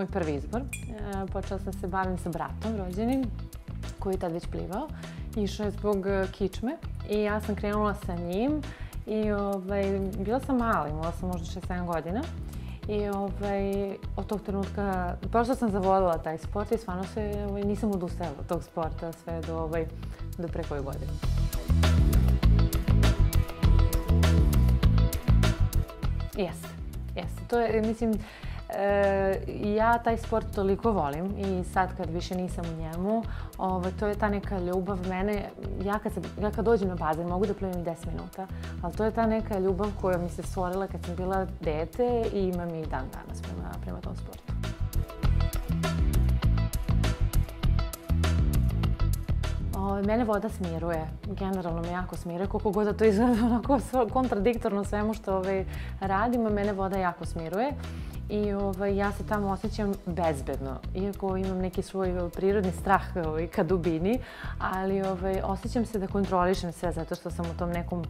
prvi izbor. Počela sam se bavim sa bratom rođenim, koji je tad već plivao. Išao je zbog kičme i ja sam krenula sa njim. I bila sam mala, imala sam možda 6-7 godina. I od tog trenutka, prosto sam zavoljela taj sport i stvarno se nisam odustajala od tog sporta sve do pre koju godinu. Jeste. To je, mislim, ja taj sport toliko volim i sad kad više nisam u njemu, to je ta neka ljubav mene. Ja kad dođem na bazen mogu da plivam i 10 minuta, ali to je ta neka ljubav koja mi se stvorila kad sam bila dete i imam i dan danas prema tom sportu. Mene voda smiruje, generalno me jako smiruje, koliko god da to izgleda onako kontradiktorno svemu što radim, mene voda jako smiruje i ja se tamo osjećam bezbedno, iako imam neki svoj prirodni strah ka dubini, ali osjećam se da kontrolišem sve zato što sam u tom nekom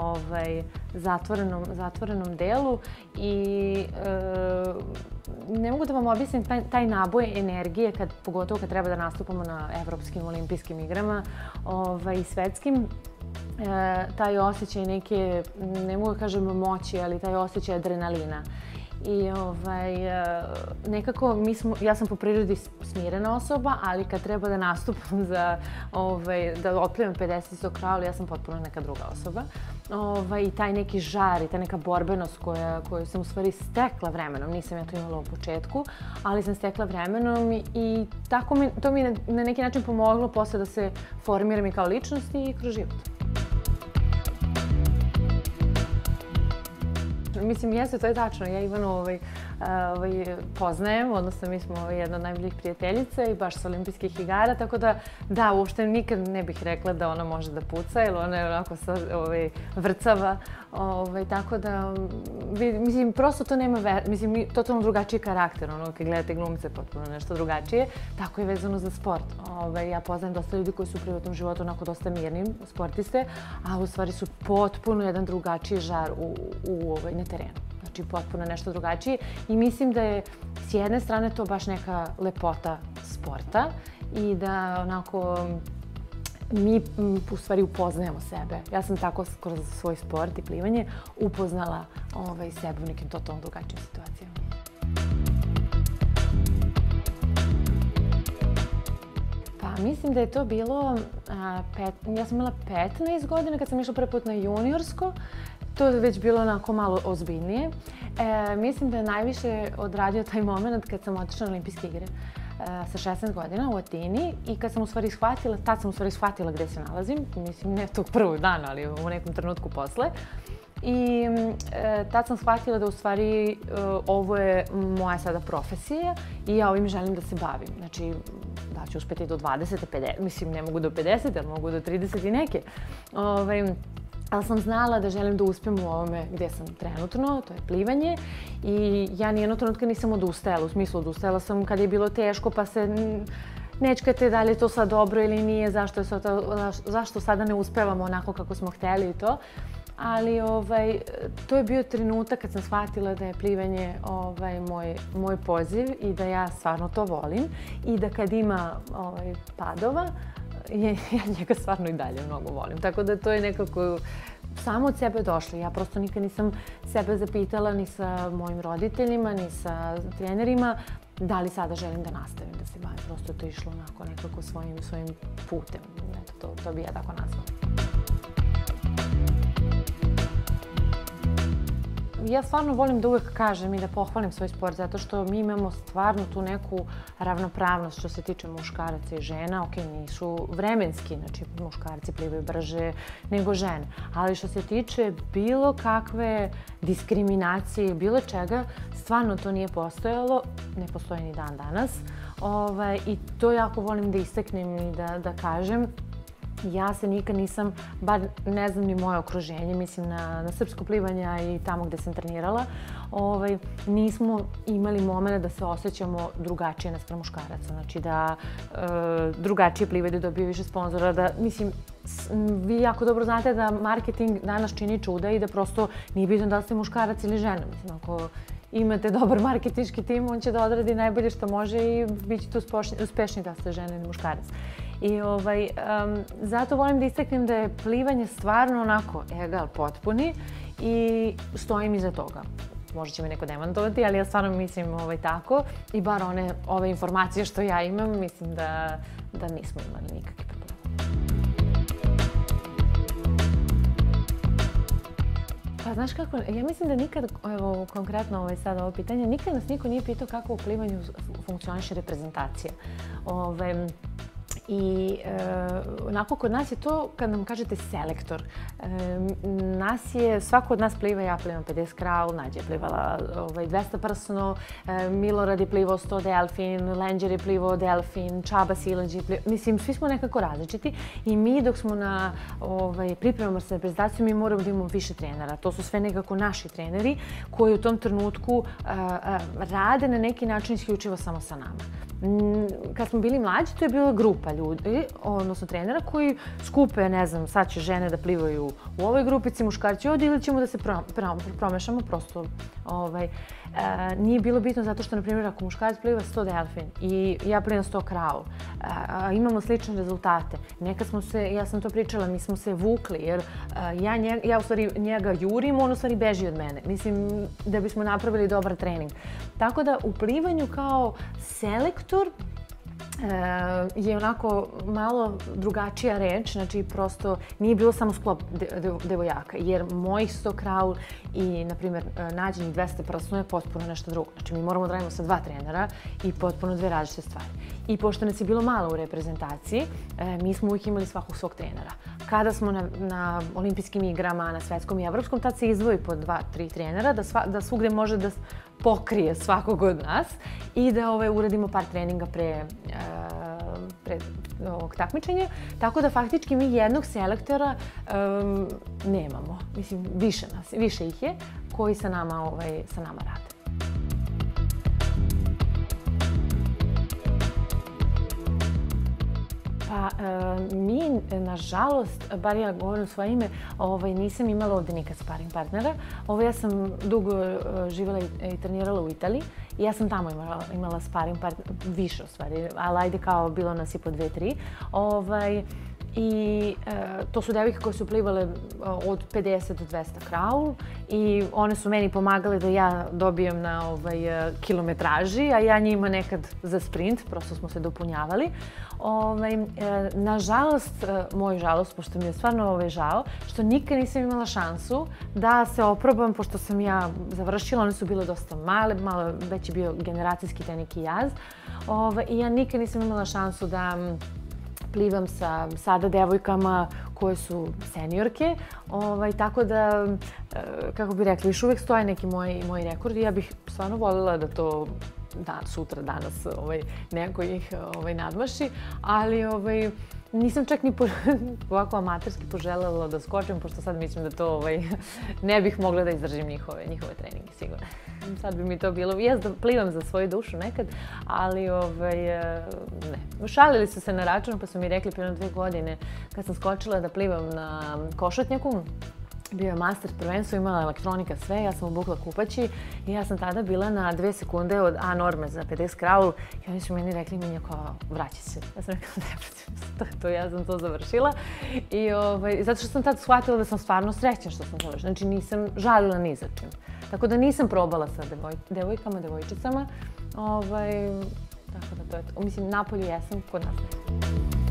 zatvorenom delu i ne mogu da vam objasnim taj naboj energije, pogotovo kad treba da nastupamo na evropskim olimpijskim igrama i svetskim. Taj osjećaj neke, ne mogu da kažem moći, ali taj osjećaj adrenalina. I nekako, ja sam po prirodi smirena osoba, ali kad treba da nastupam da otplivam 50 kraul, ja sam potpuno neka druga osoba. I taj neki žar i ta neka borbenost koju sam u stvari stekla vremenom, nisam ja to imala u početku, ali sam stekla vremenom i to mi na neki način pomoglo posle da se formiram i kao ličnost i kroz život. Mislim, jeste, to je tačno. Ja Ivanu poznajem, odnosno mi smo jedna od najboljih prijateljica i baš sa olimpijskih igara, tako da, uopšte nikad ne bih rekla da ona može da puca, jer ona je onako vrcava, tako da, mislim, prosto to nema, mislim, totalno drugačiji karakter, ono, kad gledate glumce, potpuno nešto drugačije, tako je vezano za sport. Ja poznajem dosta ljudi koji su u privatnom životu onako dosta mirni sportiste, a u stvari su potpuno jedan drugačiji žar na terenu. Znači, potpuno nešto drugačije i mislim da je s jedne strane to baš neka lepota sporta i da onako mi u stvari upoznajemo sebe. Ja sam tako kroz svoj sport i plivanje upoznala sebe u nekim totalno drugačijim situacijama. Pa mislim da je to bilo, ja sam imala 15 godina kad sam išla prvi put na juniorsko. To je već bilo onako malo ozbiljnije. Mislim da je najviše odradio taj moment kad sam otišla na olimpijske igre sa 16 godina u Atini i kad sam u stvari shvatila, tad sam u stvari shvatila gde se nalazim. Mislim, ne tog prvog dana, ali u nekom trenutku posle. I tad sam shvatila da u stvari ovo je moja sada profesija i ja ovim želim da se bavim. Znači, da ću uspeti do 20, 50, mislim, ne mogu do 50, ali mogu do 30 i neke. Ali sam znala da želim da uspem u ovome gde sam trenutno, to je plivanje. I ja nijednog trenutka nisam odustajala, u smislu odustajala sam kad je bilo teško pa se nečkate da li je to sad dobro ili nije, zašto sada ne uspevamo onako kako smo hteli i to. Ali to je bio trenutak kad sam shvatila da je plivanje moj poziv i da ja stvarno to volim i da kad ima padova, ja njega stvarno i dalje mnogo volim. Tako da to je nekako samo od sebe došlo. Ja prosto nikad nisam sebe zapitala ni sa mojim roditeljima, ni sa trenerima da li sada želim da nastavim da se bavim. Prosto je to išlo onako nekako svojim putem. To bi ja tako nazvala. Ja stvarno volim da uvek kažem i da pohvalim svoj sport zato što mi imamo stvarno tu neku ravnopravnost što se tiče muškaraca i žena. Ok, nisu vremenski, znači muškarci plivaju brže nego žene. Ali što se tiče bilo kakve diskriminacije, bilo čega, stvarno to nije postojalo, ne postoji ni dan danas. I to jako volim da istaknem i da kažem. Ja se nikad nisam, bar ne znam ni moje okruženje, mislim na srpsko plivanje i tamo gde sam trenirala, nismo imali momenta da se osjećamo drugačije naspram muškaraca. Znači da drugačije plivaju, da dobiju više sponzora, da, mislim, vi jako dobro znate da marketing danas čini čuda i da prosto nije bitno da li ste muškarac ili žena. Mislim, ako imate dobar marketinški tim, on će da odradi najbolje što može i bit ćete uspešniji da ste žena ili muškarac. I zato volim da istaknem da je plivanje stvarno onako egal, potpuni i stojim iza toga. Možda će me neko demantovati, ali ja stvarno mislim tako i bar ove informacije što ja imam, mislim da nismo imali nikakve probleme. Pa znaš kako, ja mislim da nikad, evo konkretno sad ovo pitanje, nikad nas niko nije pitao kako u plivanju funkcioniše reprezentacija. I onako kod nas je to, kad nam kažete selektor, svako od nas pliva, ja plivam 50 kraul, Nađa je plivala 200 prsno, Milorad je plivao 100 delfin, Lenđer je plivao delfin, Čaba Silađ je plivao, mislim, svi smo nekako različiti i mi dok smo pripremamo se na reprezentaciju, mi moramo da imamo više trenera. To su sve nekako naši treneri koji u tom trenutku rade na neki način isključivo samo sa nama. Kad smo bili mlađi, to je bila grupa ljudi, odnosno trenera koji skupe, ne znam, sad će žene da plivaju u ovoj grupici, muškarci ovdje ili ćemo da se promešamo, prosto nije bilo bitno zato što, na primjer, ako muškarac pliva 100 delfin i ja plivam 100 kraul, imamo slične rezultate. Nekad smo se, ja sam to pričala, mi smo se vukli jer ja u stvari njega jurim, on u stvari beži od mene. Mislim da bismo napravili dobar trening. Tako da u plivanju kao selektor je onako malo drugačija reč, znači prosto nije bilo samo sklop devojaka, jer mojih 100 kraul i, na primjer, Nađenih 200 prsno je potpuno nešto drugo. Znači mi moramo da radimo sa 2 trenera i potpuno 2 različite stvari. I pošto nas je bilo malo u reprezentaciji, mi smo uvijek imali svakog svog trenera. Kada smo na olimpijskim igrama, na svetskom i evropskom, tad se izdvoji po 2-3 trenera, da svugde može da pokrije svakog od nas i da uradimo par treninga pre ovog takmičenja. Tako da faktički mi jednog selektora nemamo. Mislim, više ih je koji sa nama rade. Pa mi, nažalost, bar ja govorim svoje ime, nisam imala ovdje nikad sparing partnera. Ja sam dugo živjela i trenirala u Italiji i ja sam tamo imala sparing partnera, više u stvari, ali ajde kao bilo nas i po 2-3. I to su devojke koje su plivale od 50 do 200 kraul i one su meni pomagale da ja dobijem na kilometraži, a ja njima nekad za sprint, prosto smo se dopunjavali. Nažalost, moj žalost, pošto mi je stvarno žao, što nikad nisam imala šansu da se oprobam, pošto sam ja završila, one su bile dosta male, malo već je bio generacijski taj neki jaz i ja nikad nisam imala šansu da plivam sa sada devojkama koje su seniorke, tako da, kako bih rekla, još uvijek stoje neki moji rekordi. Ja bih stvarno voljela da to sutra, danas neko ih nadmaši, ali nisam čak ni ovako amaterski poželjela da skočim, pošto sad mislim da to ne bih mogla da izdržim njihove treninge, sigurno. Sad bi mi to bilo, ja plivam za svoju dušu nekad, ali ne. Šalili su se na račun pa su mi rekli prije 2 godine kad sam skočila da plivam na Košutnjaku, bio je master prvenstvo, imala elektronika sve, ja sam obukla kupaći i ja sam tada bila na 2 sekunde od A norme za 50 kraul i oni su meni rekli Minja kao vraći se. Ja sam rekla ne, ja sam to završila i zato što sam tad shvatila da sam stvarno srećna što sam završila, znači nisam žalila ni za čim. Tako da nisam probala sa devojkama, devojčicama, tako da to je to. Mislim, napolju jesam, kod nas ne.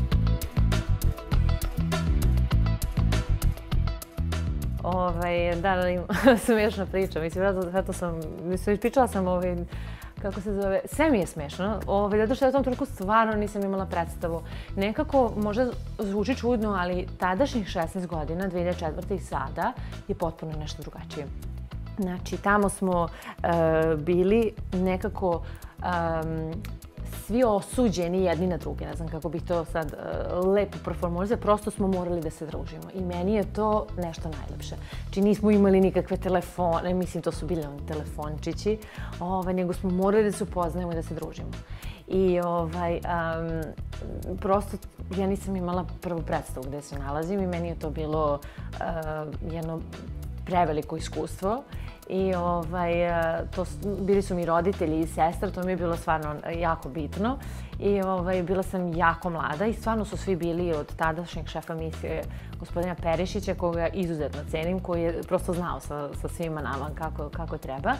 Da, smiješna priča. Mislim, zato sam, pričala sam kako se zove, sve mi je smiješno, zato što ja u tom trenutku stvarno nisam imala predstavu. Nekako, možda zvuči čudno, ali tadašnjih 16 godina, 2004. i sada, je potpuno nešto drugačije. Znači, tamo smo bili nekako svi osuđeni jedni na druge. Ne znam kako bih to sad lepo performalizirala, prosto smo morali da se družimo. I meni je to nešto najlepše. Znači nismo imali nikakve telefone, mislim to su bili oni telefončići, nego smo morali da se upoznajemo i da se družimo. I prosto ja nisam imala prvu predstavu gde se nalazim i meni je to bilo jedno preveliko iskustvo. I bili su mi roditelji i sestra, to mi je bilo stvarno jako bitno. I bila sam jako mlada i stvarno su svi bili od tadašnjeg šefa misije gospodina Perišića, koga izuzetno cenim, koji je prosto znao sa svima nama kako treba.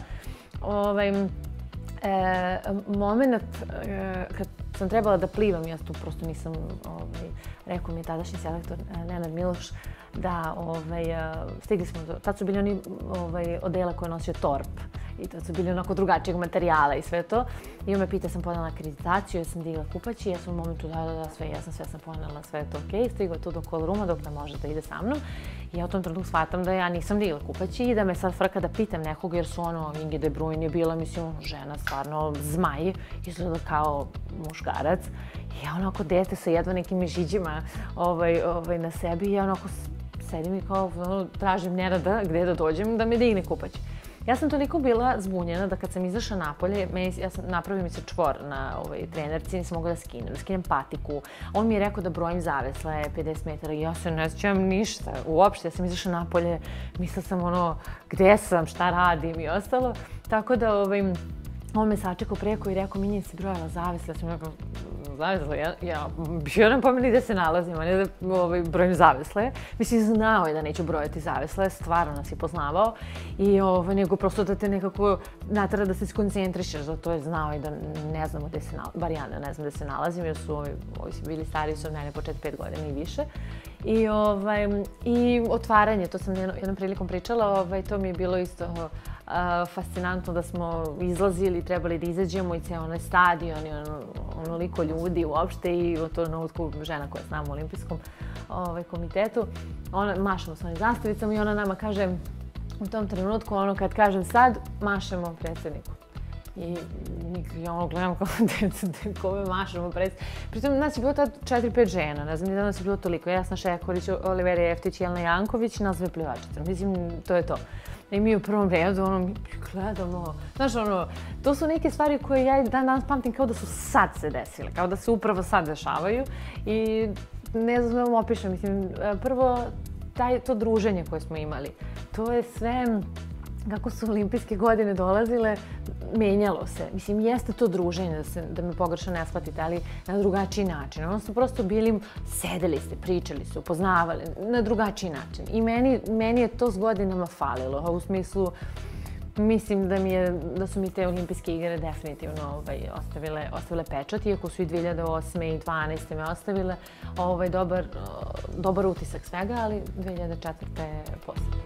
Moment kad sam trebala da plivam, ja tu prosto nisam, rekao mi je tadašnji selektor Nenad Miloš da stigli smo tad su bili oni odela koje je nosio Torp i tad su bili onako drugačijeg materijala i sve to. I on me pita, sam podala akreditaciju, ja sam digla kupaći, ja sam u momentu sve sam ponela, sve je to okej, stigla tu do call rooma dok ne može da ide sa mnom. I ja u tom trenutku shvatam da ja nisam digla kupaći i da me sad frka da pitam nekog, jer su Inge De Bruyne je bila, mislim, žena, stvarno zmaj, izgleda kao muškarac. I ja onako dete sa jedva nekim žiđima na sebi i ja onako sedim i kao tražim Nenada gde da dođem da me digne kupać. Ja sam toliko bila zbunjena da kad sam izašla napolje, napravio mi se čvor na trenerci, nisam mogla da skinem patiku. On mi je rekao da brojim zavesle 50 metara i ja se ne sjećam ništa uopšte. Ja sam izašla napolje, mislila sam gde sam, šta radim i ostalo. Tako da on me sačekao preko i rekao, Minja, si brojala zavesle. Ja sam rekao, zavesle? Ja bio nam pomeni gde se nalazim, a ne da brojim zavesle. Mislim, znao je da neću brojati zavesle, stvarno nas je poznavao. I nego prosto da te nekako natara da se skoncentrišeš, zato je znao i da ne znamo gde se nalazim, bar ja ne znam gde se nalazim, jer su ovi su bili stariji su od mene po 4-5 godina i više. I otvaranje, to sam jednom prilikom pričala, to mi je bilo isto fascinantno da smo izlazili, trebali da izađemo i ceo onaj stadion i onoliko ljudi uopšte i u tom trenutku žena koja je s nama u Olimpijskom komitetu, mašemo s onim zastavicama i ona nama kaže u tom trenutku, kad kažem sad, mašemo predsjedniku. I ja gledam kao kome mašemo predsjedniku. Pritom nas je bilo tad 4-5 žena, ne znam ni da nas je bilo toliko. Jasna Šekorić, Olivera Jeftić, Jelena Janković, nas dve plivačice. Mislim, to je to. I mi u prvom redu gledamo, znaš to su neke stvari koje ja dan danas pamtim kao da su sad se desile, kao da se upravo sad dešavaju i ne znam da vam opišem, mislim, prvo to druženje koje smo imali, to je sve, kako su olimpijske godine dolazile, menjalo se. Mislim, jeste to druženje, da me pogrešno ne shvatite, ali na drugačiji način. Ono su prosto bili, sedeli ste, pričali su, upoznavali, na drugačiji način. I meni je to s godinama falilo, u smislu, mislim da su mi te olimpijske igre definitivno ostavile pečat, iako su i 2008. i 2012. me ostavile dobar utisak svega, ali 2004. je posebno.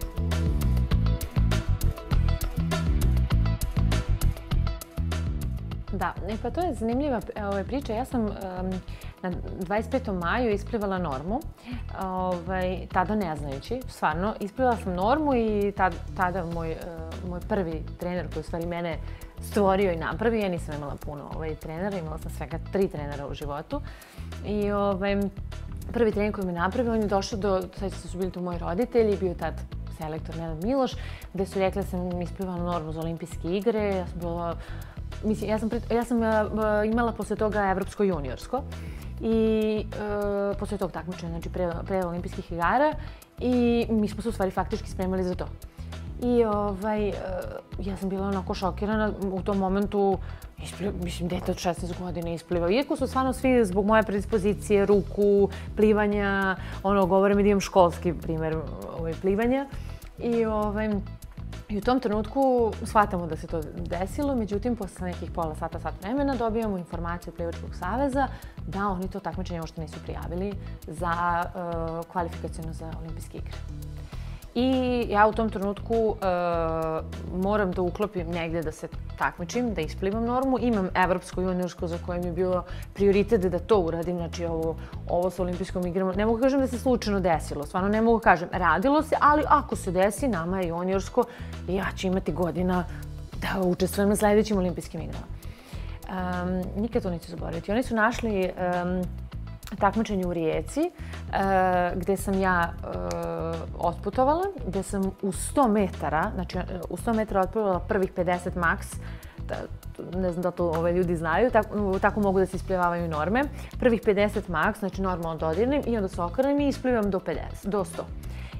Da, pa to je zanimljiva priča. Ja sam na 25. maju isplivala normu, tada ne znajući, stvarno. Isplivala sam normu i tada moj prvi trener koji u stvari mene stvorio i napravio, ja nisam imala puno trenera, imala sam svega 3 trenera u životu. I prvi trener koji me napravio, on je došao sad su bili tu moji roditelji, bio tad selektor Nenad Miloš, gde su rekli da sam isplivala normu za olimpijske igre, ja sam bila... Mislim, ja sam imala posle toga evropsko juniorsko i posle tog takmičenja, znači pre olimpijskih igara i mi smo se u stvari faktički spremali za to. I ja sam bila onako šokirana u tom momentu, mislim, dete od 16 godina isplivao. Iako su stvarno svi zbog moje predispozicije, ruku, plivanja, govore mi da imam školski primer plivanja. I u tom trenutku shvatamo da se to desilo, međutim, posle nekih pola sat vremena dobijamo informaciju od Plivačkog saveza da oni to takmičenje uopšte nisu prijavili za kvalifikaciono za olimpijske igre. I ja u tom trenutku moram da uklopim negde da se takmičim, da isplivam normu. Imam evropsko juniorsko za koje mi je bilo prioritet da to uradim, znači ovo sa olimpijskom igrama. Ne mogu kažem da se slučajno desilo, stvarno ne mogu kažem. Radilo se, ali ako se desi, nama je juniorsko i ja ću imati godina da učestvujem na sledećim olimpijskim igrama. Nikad to neću zaboraviti. Oni su našli takmičenje u Rijeci, gde sam ja otputovala, gde sam u 100 metara, znači u 100 metara otplivala prvih 50 max, ne znam da to ljudi znaju, tako mogu da se isplivavaju norme. Prvih 50 max, znači normalno dodirnem i onda se okrenem i isplivam do 100.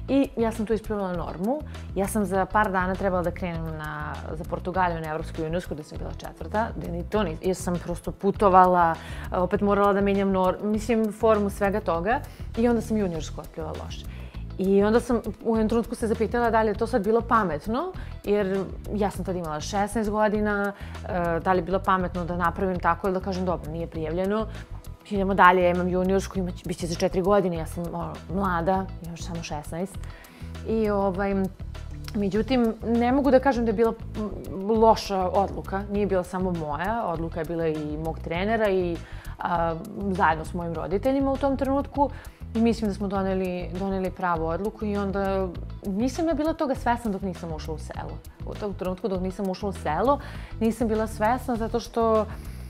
I ja sam tu isplivala normu. Ja sam za par dana trebala da krenem za Portugaliju na Evropsku juniorsku, gde sam bila četvrta, jer sam prosto putovala, opet morala da menjam formu svega toga i onda sam juniorsku otplivala loše. I onda sam u jednom trenutku se zapitala da li je to sad bilo pametno, jer ja sam tad imala 16 godina, da li je bilo pametno da napravim tako ili da kažem dobro, nije prijavljeno. Idemo dalje, ja imam juniorsku, bit će za 4 godine, ja sam mlada, još samo 16. Međutim, ne mogu da kažem da je bila loša odluka. Nije bila samo moja, odluka je bila i mog trenera i zajedno s mojim roditeljima u tom trenutku. I mislim da smo doneli pravu odluku i onda nisam ja bila toga svesna dok nisam ušla u selo. U tom trenutku dok nisam ušla u selo nisam bila svesna zato što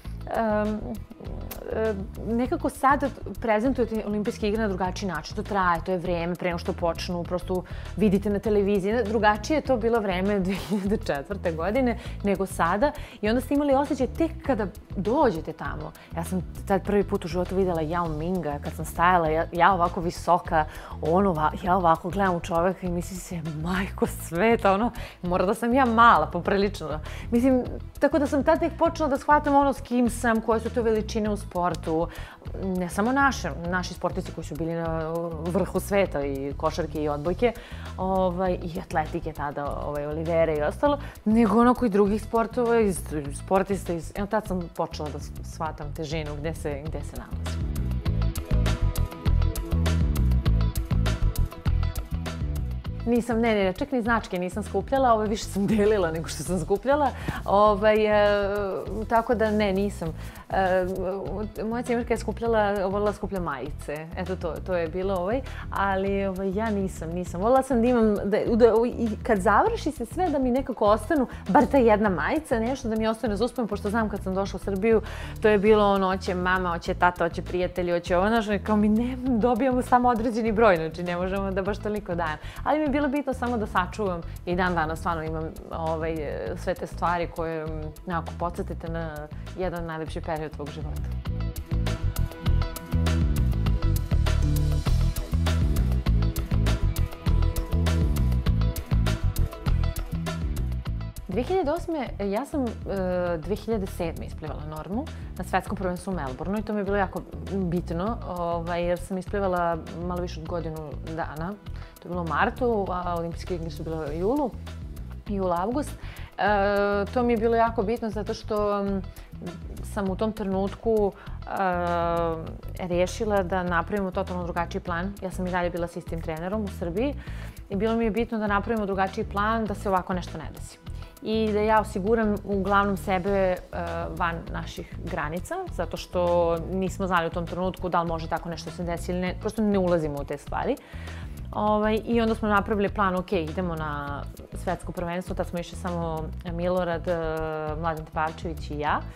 nekako sad prezentujete olimpijske igre na drugačiji način. To traje, to je vreme pre nego što počnu, prosto vidite na televiziji. Drugačije je to bilo vreme 2004. godine nego sada i onda ste imali osjećaj tek kada dođete tamo. Ja sam tad prvi put u životu videla Yao Minga kad sam stajala, ja ovako visoka, ja ovako gledam u čoveka i mislim se, majko sveta, mora da sam ja mala, poprilično. Mislim, tako da sam tad tek počela da shvatam s kim sam, koje su to veličine u sportu. Ne samo naši sportisti koji su bili na vrhu sveta i košarke i odbojke i atletike tada, Olivera i ostalo, nego i drugih sportova, sportista. Evo tad sam počela da shvatam težinu gde se nalazim. Nisam, čak ni značke nisam skupljala, više sam delila nego što sam skupljala, tako da ne, nisam. Moja cimerka je volila skuplja majice, eto to je bilo, ali ja nisam. Volila sam da imam, kad završi se sve da mi nekako ostanu, bar ta jedna majica, nešto da mi ostane za uspomenu, pošto znam kad sam došla u Srbiju, to je bilo hoće mama, hoće tata, hoće prijatelji, hoće kao mi ne dobijamo samo određeni broj, znači ne možemo da baš toliko dajem. Ali mi je bilo bitno samo da sačuvam i dan danas stvarno imam sve te stvari koje nekako podsjetite na jedan najlepši period tvog života. Ja sam 2007. isplivala normu na svetskom prvenstvu u Melbourneu i to mi je bilo jako bitno jer sam isplivala malo više od godinu dana. To je bilo u martu, a olimpijske igre su bile u julu, avgust. To mi je bilo jako bitno zato što sam u tom trenutku rešila da napravimo totalno drugačiji plan. Ja sam i dalje bila s istim trenerom u Srbiji i bilo mi je bitno da napravimo drugačiji plan da se ovako nešto ne desi. I da ja osiguram uglavnom sebe van naših granica, zato što nismo znali u tom trenutku da li može tako nešto se desi ili ne, prosto ne ulazimo u te stvari. I onda smo napravili plan, ok, idemo na svetsko prvenstvo, tad smo išli samo Milorad, Mladen Tepavčević i ja,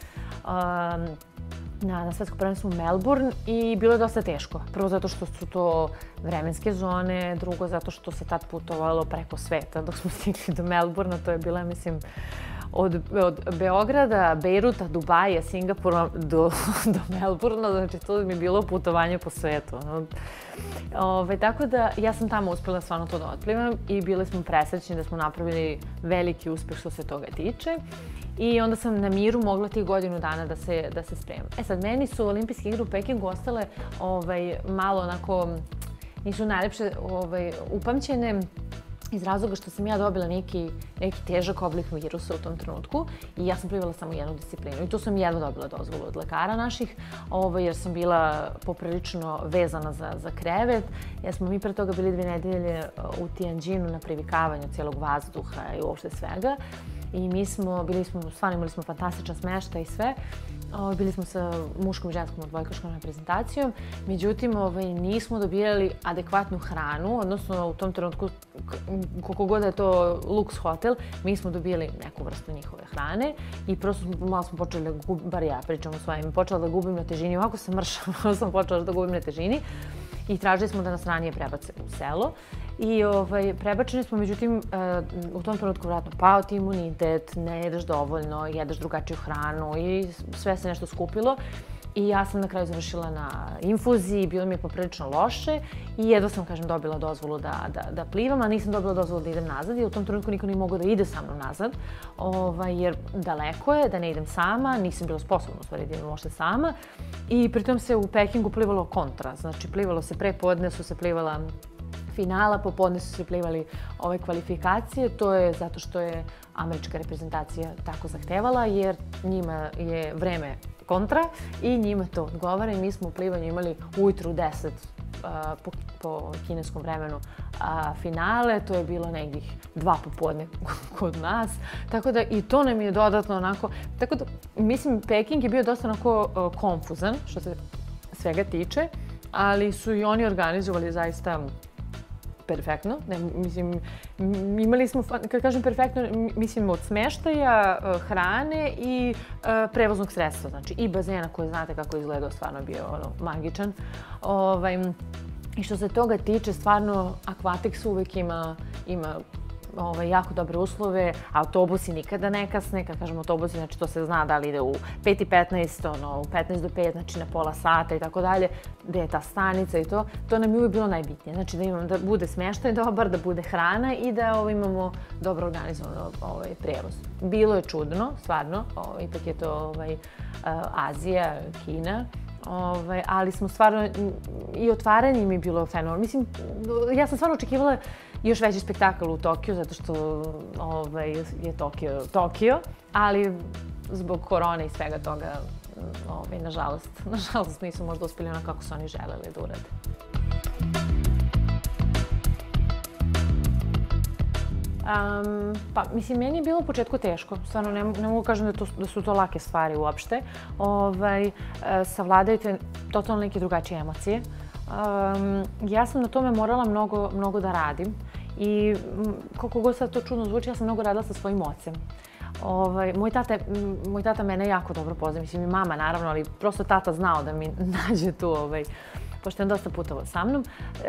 na svetsko prvenstvo u Melbourne i bilo je dosta teško. Prvo zato što su to vremenske zone, drugo zato što se tad putovalo preko sveta dok smo stigli do Melbournea, to je bilo, mislim, od Beograda, Bejruta, Dubaja, Singapura do Melbournea, znači to mi je bilo putovanje po svetu. Tako da ja sam tamo uspela stvarno to da otplivam i bili smo presrećni da smo napravili veliki uspeh što se toga tiče. I onda sam na miru mogla tih godinu dana da se spremam. Sad, meni su olimpijske igre u Pekingu ostale malo onako, nisu najlepše upamćene iz razloga što sam ja dobila neki težak oblik virusa u tom trenutku i ja sam plivala samo jednu disciplinu. I tu sam jedva dobila dozvolu od lekara naših, jer sam bila poprilično vezana za krevet, jer smo mi pre toga bili 2 nedelje u Tianjinu na privikavanju cijelog vazduha i uopšte svega. I stvarno imali smo fantastičan smeštaj i sve. Bili smo sa muškom i ženskom odbojkaškom reprezentacijom, međutim nismo dobijali adekvatnu hranu, odnosno u tom trenutku, koliko god je to luks hotel, mi smo dobijali neku vrstu njihove hrane i prosto malo smo počeli da gubim, bar ja pričam o svojim, počela da gubim na težini, ovako sam mršava, sam počela da gubim na težini i tražili smo da nas ranije prebace u selo. I prebačeni smo, međutim, u tom trenutku vratno pao ti imunitet, ne jedeš dovoljno, jedeš drugačiju hranu i sve se nešto skupilo. I ja sam na kraju završila na infuziji, bilo mi je poprilično loše i jedva sam, kažem, dobila dozvolu da plivam, a nisam dobila dozvolu da idem nazad i u tom trenutku niko nije mogao da ide sa mnom nazad, jer daleko je, da ne idem sama, nisam bila sposobna u stvari da idem uopšte sama i pritom se u Pekingu plivalo kontra, znači plivalo se pre podne, su se plivala finala, popodne su se plivali ove kvalifikacije, to je zato što je američka reprezentacija tako zahtevala, jer njima je vreme kontra i njima to odgovara i mi smo u plivanju imali ujutru 10 po kineskom vremenu finale, to je bilo negdje 2 popodne kod nas, tako da i to nam je dodatno onako, tako da mislim Peking je bio dosta onako konfuzan što se svega tiče, ali su i oni organizovali zaista perfektno. Mislim, imali smo, kad kažem perfektno, mislim od smeštaja, hrane i prevoznog sredstva. Znači i bazena koji znate kako je izgledao, stvarno bio magičan. I što se toga tiče, stvarno Aquatics uvek ima jako dobre uslove, autobusi nikada ne kasne, kad kažem autobusi, znači to se zna da li ide u 5:15, u 5:45, do 5, znači na pola sata i tako dalje, gde je ta stanica i to nam je uvijek bilo najbitnije. Znači da bude smještaj dobar, da bude hrana i da imamo dobro organizovan prevoz. Bilo je čudno, stvarno, ipak je to Azija, Kina, ali smo stvarno, i otvaranje mi je bilo fenomenalno. Mislim, ja sam stvarno očekivala još veći spektakl u Tokiju, zato što je Tokio, ali zbog korone i svega toga, nažalost nisu možda uspjeli ono kako su oni želeli da urade. Pa, mislim, meni je bilo u početku teško. Stvarno, ne mogu kažem da su to lake stvari uopšte. Savladajte totalno neke drugačije emocije. Ja sam na tome morala mnogo da radim i koliko god sad to čudno zvuči, ja sam mnogo radila sa svojim ocem. Moj tata mene jako dobro poznaje, mislim i mama naravno, ali prosto tata znao da mi nađe tu, pošto je dosta putovao sa mnom,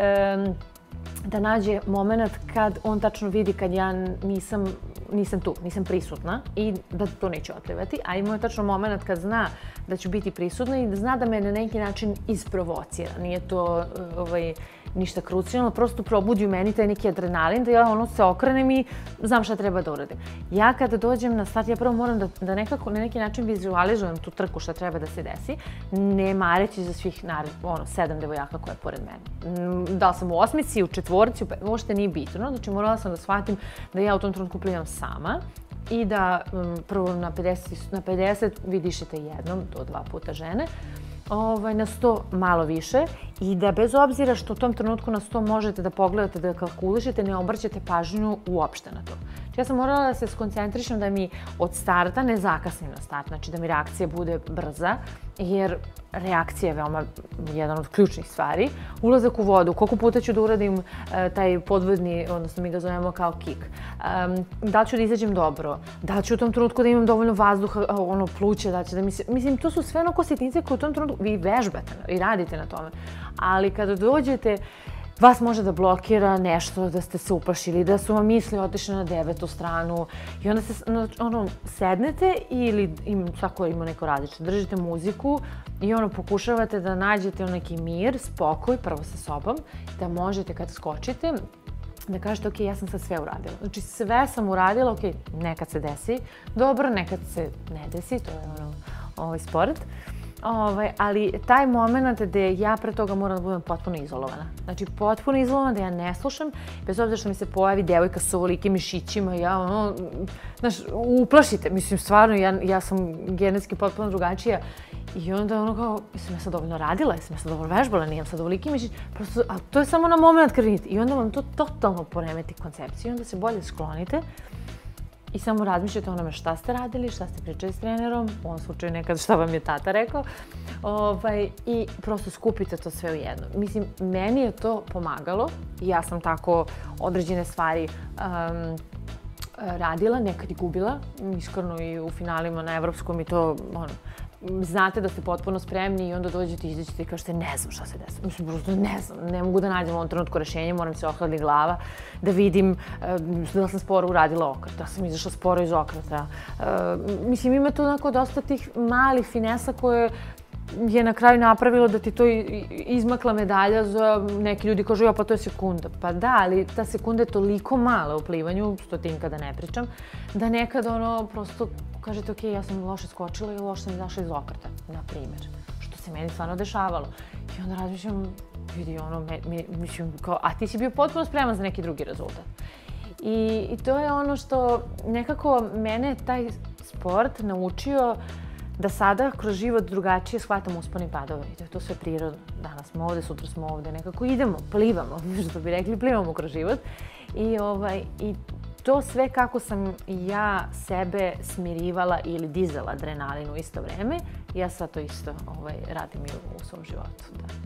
da nađe moment kad on tačno vidi kad ja nisam tu, nisam prisutna i da to neće otplivati, a imao je tačno moment kad zna da ću biti prisutna i da zna da me na neki način isprovocira. Nije to ništa krucijalno, prosto probudi u meni taj neki adrenalin, da ja se okrenem i znam šta treba da uradim. Ja kada dođem na start, ja prvo moram da nekako na neki način vizualizujem tu trku šta treba da se desi, ne mareći za svih 7 devojaka koje je pored mene. Da li sam u osmici, u četvorci, uopšte nije bitno, znači morala sam da shvatim da ja u tom trenutku plivam sama i da prvo na 50 vi dišete jednom do 2 puta žene, na 100 malo više i da bez obzira što u tom trenutku na 100 možete da pogledate, da kalkulišete, ne obraćate pažnju uopšte na to. Ja sam morala da se skoncentrišem da mi od starta ne zakasnim na start, znači da mi reakcija bude brza, jer reakcija je veoma jedan od ključnih stvari. Ulazak u vodu, koliko puta ću da uradim taj podvodni, odnosno mi ga zovemo kao kick. Da li ću da izađem dobro, da li ću u tom trenutku da imam dovoljno vazduha, pluće, da će da mislim, to su sve ono sitnice koje u tom trenutku vi vežbate i radite na tome. Ali kada dođete, vas može da blokira nešto, da ste se uplašili, da su vam misli otišle na 9. stranu i onda se sednete ili svako ima neko različito, držite muziku i pokušavate da nađete neki mir, spokoj, prvo sa sobom, da možete kad skočite da kažete ok, ja sam sad sve uradila. Znači sve sam uradila, ok, nekad se desi dobro, nekad se ne desi, to je sport. Ali taj moment gde ja pre toga moram da budem potpuno izolovana. Znači, potpuno izolovana, da ja ne slušam, bez obzira što mi se pojavi devojka sa ovolikim mišićima, ja uplašite. Mislim, stvarno, ja sam genetski potpuno drugačija. I onda kao, jesam ja sad dovoljno radila, jesam ja sad dovoljno vežbala, nijem sad ovoliki mišić, prosto, a to je samo na moment kad vidite. I onda vam to totalno poremeti koncepciju i onda se bolje sklonite i samo razmišljate o onome šta ste radili, šta ste pričali s trenerom, u ovom slučaju nekad šta vam je tata rekao, i prosto skupite to sve u jedno. Mislim, meni je to pomagalo i ja sam tako određene stvari radila, nekad i gubila, iskreno i u finalima na evropskom i to, znate da ste potpuno spremni i onda dođete i izađete i kažete ne znam šta se desilo. Mislim, prosto ne znam, ne mogu da nađem u ovom trenutku rešenje, moram se ohladi glava, da vidim da li sam sporo uradila okret, da sam izašla sporo iz okreta. Mislim, ima tu onako dosta tih malih finesa koje je na kraju napravilo da ti to izmakla medalja za neki ljudi kažu ja pa to je sekunda. Pa da, ali ta sekunda je toliko mala u plivanju, stotinka da ne pričam, da nekad ono prosto kažete ok, ja sam loše skočila i loše sam izašla iz okreta, na primjer. Što se meni stvarno dešavalo. I onda razmišljam, vidi ono, mislim kao, a ti si bio potpuno spreman za neki drugi rezultat. I to je ono što nekako mene taj sport naučio da sada kroz život drugačije shvatam uspone i padove. I to je to sve prirodno. Danas smo ovde, sutra smo ovde, nekako idemo, plivamo, što bi rekli, plivamo kroz život. I to sve kako sam ja sebe smirivala ili dizala adrenalin u isto vreme, ja sad to isto radim i u svom životu.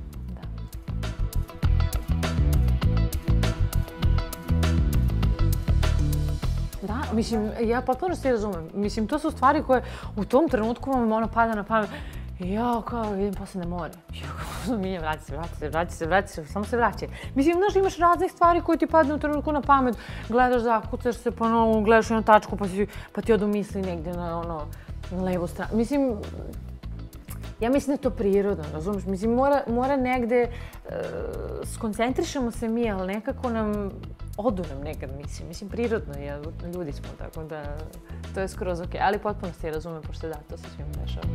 Da, mislim, ja potpuno sve razumem. Mislim, to su stvari koje u tom trenutku vam ono pada na pamet. Ja, kao, idem posle na more. Milja, vrati se, samo se vraćaj. Mislim, znaš, imaš raznih stvari koje ti padne u trenutku na pamet. Gledaš, zakucaš se po novu, gledaš jednu tačku, pa ti odu misli negdje na levu stranu. Mislim, ja mislim da je to prirodno, razumiješ? Mislim, mora negde, skoncentrišemo se mi, ali nekako nam, odu nam nekad misli. Mislim, prirodno je, ljudi smo, tako da to je skroz okej. Ali potpuno se razumem, pošto da, to se svima dešava.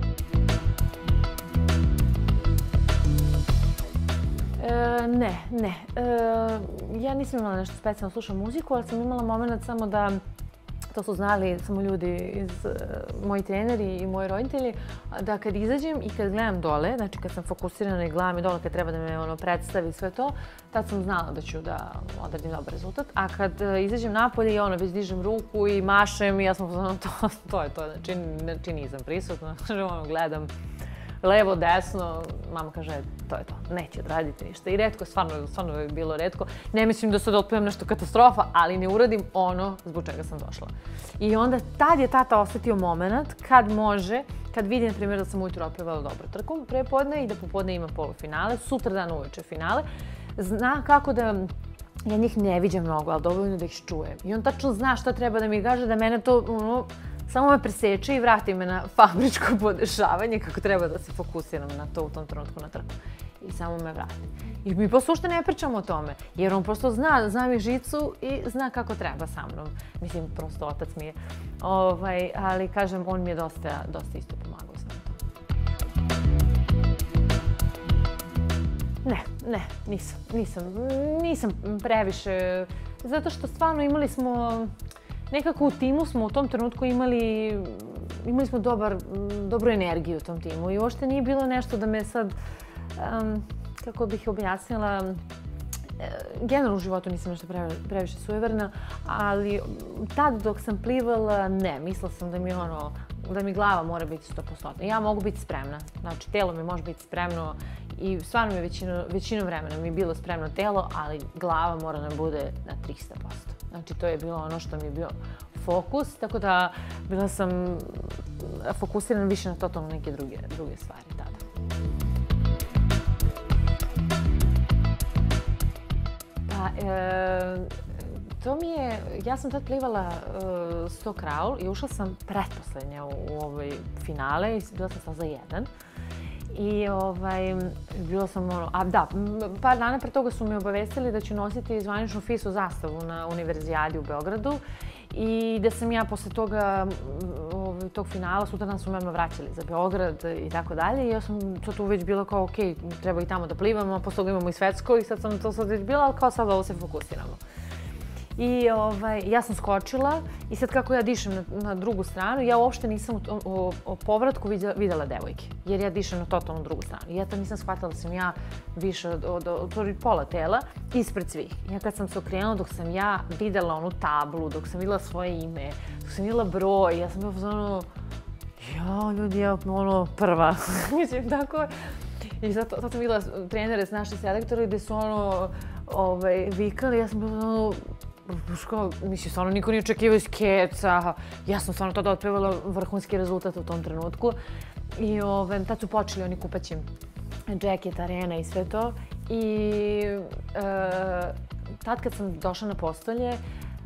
Ne. Ja nisam imala nešto specijalno slušam muziku, ali sam imala moment samo da, to su znali samo ljudi moji treneri i moji roditelji, da kad izađem i kad gledam dole, znači kad sam fokusirana i gledam i dole kad treba da me predstavi sve to, tad sam znala da ću da odradim dobar rezultat. A kad izađem napolje i već dižem ruku i mašem i ja sam poznala to je to, znači nisam prisutna, gledam levo, desno, mama kaže to je to, neće odraditi ništa. I retko, stvarno je bilo retko. Ne mislim da sad otpevam nešto katastrofa, ali ne uradim ono zbog čega sam došla. I onda tad je tata osetio moment kad može, kad vidi, na primjer, da sam ujutro otpevala dobro trku prepodne i da popodne ima polufinale, sutra dan uveče finale, zna kako da ja njih ne viđam mnogo, ali dovoljno da ih čujem. I on tačno zna šta treba da mi kaže, da mene to samo me preseče i vrati me na fabričko podešavanje kako treba da se fokusiram na to u tom trenutku na trku. I samo me vrati. I mi posle uopšte ne pričamo o tome, jer on prosto zna mi žicu i zna kako treba sa mnom. Mislim, prosto otac mi je. Ali, kažem, on mi je dosta isto pomagao sa to. Ne, nisam previše, zato što stvarno imali smo, nekako u timu smo u tom trenutku imali smo dobru energiju u tom timu i uopšte nije bilo nešto da me sad, kako bih objasnila, generalno u životu nisam nešto previše sujeverna, ali tad dok sam plivala, ne, mislila sam da mi glava mora biti 100%. Ja mogu biti spremna, znači telo mi može biti spremno i stvarno mi većinu vremena mi je bilo spremno telo, ali glava mora nam bude na 300%. Znači to je bilo ono što mi je bio fokus, tako da bila sam fokusirana više na totalno neke druge stvari tada. To mi je, ja sam tad plivala 100 kraul i ušla sam pretposlednja u ovoj finale i bila sam sad za 1. I bilo sam par dana pre toga su mi obavestili da ću nositi zvaničnu FIS-u zastavu na univerzijadi u Beogradu i da sam ja posle tog finala, sutradan su me odmah vraćali za Beograd i tako dalje. I ja sam sad tu već bila kao, okej, treba i tamo da plivamo, posle toga imamo i svetsko i sad sam to sad već bila, ali kao sad ovo se fokusiramo. I ja sam skočila i sad kako ja dišem na drugu stranu, ja uopšte nisam o povratku videla devojke, jer ja dišem na totalno drugu stranu. I ja tad nisam shvatila da sam ja više od pola tela ispred svih. Ja kad sam se okrenula, dok sam ja videla onu tablu, dok sam videla svoje ime, dok sam videla broj, ja sam bila ljudi, ja prva. Mislim, tako. I sad sam videla trenere s naših selektora gde su vikali, ja sam bila mislim, stvarno niko nije očekivao iz keca. Ja sam stvarno tada otpevala vrhunski rezultat u tom trenutku. I tad su počeli oni kupaći džeket, arena i sve to. I tad kad sam došla na postolje,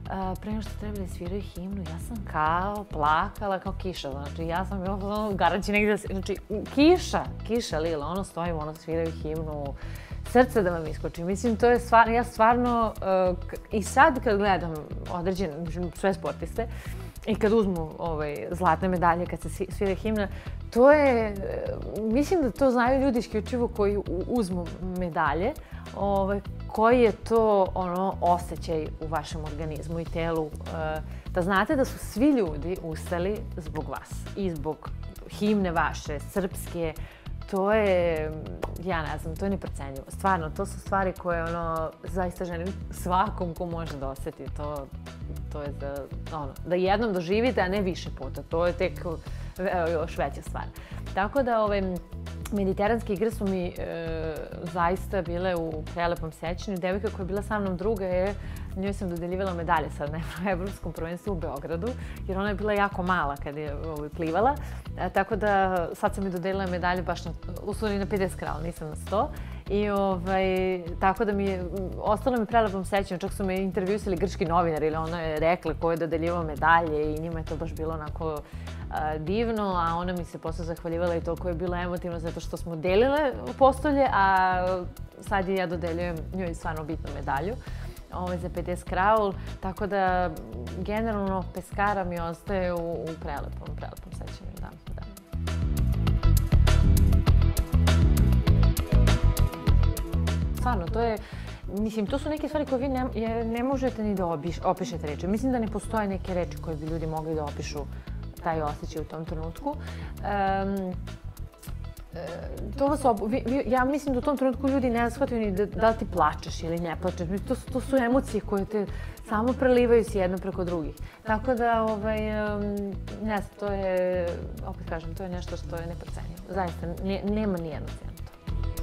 pre nego što trebali sviraju himnu, ja sam kao plakala kao kiša, znači ja sam bila garanći negdje, znači kiša lila, ono stojimo, ono sviraju himnu, srce da vam iskoči. Mislim, to je stvarno, ja stvarno, i sad kad gledam određene, sve sportiste, i kad uzmu zlatne medalje, kad se svira himna, to je, mislim da to znaju ljudi isključivo koji uzmu medalje, koji je to osjećaj u vašem organizmu i telu, da znate da su svi ljudi ustali zbog vas i zbog himne vaše, srpske. To je, ja ne znam, to je neprocenjivo. Stvarno, to su stvari koje zaista želim svakom ko može da osjeti. To je da jednom doživite, a ne više puta. To je tek još veća stvar. Tako da mediteranske igre su mi zaista bile u prelepom sećanju. Devojka koja je bila sa mnom druga njoj sam dodeljivala medalje sad na Evropskom prvenstvu u Beogradu, jer ona je bila jako mala kad je plivala. Tako da sad sam mi dodelila medalje baš u stvari na 50 kral, nisam na 100. I tako da mi je, ostalo mi prelepom sećanju, čak su me intervjusili grčki novinari, ili ona je rekla ko je dodeljivao medalje i njima je to baš bilo onako divno, a ona mi se posle zahvaljivala i toliko je bilo emotivno zato što smo delile postolje, a sad ja dodeljujem njoj stvarno bitnu medalju za 50 kraul, tako da generalno peskara mi ostaje u prelepom sećanju, da. Stvarno, to je, mislim, to su neke stvari koje vi ne možete ni da opišete reči. Mislim da ne postoje neke reči koje bi ljudi mogli da opišu taj osjećaj u tom trenutku. Ja mislim da u tom trenutku ljudi ne shvataju ni da li ti plačeš ili ne plačeš. To su emocije koje te samo prelivaju s jedno preko drugih. Tako da, ne znam, to je, opet kažem, to je nešto što je neprocenjivo. Zaista, nema nijednu cenu to.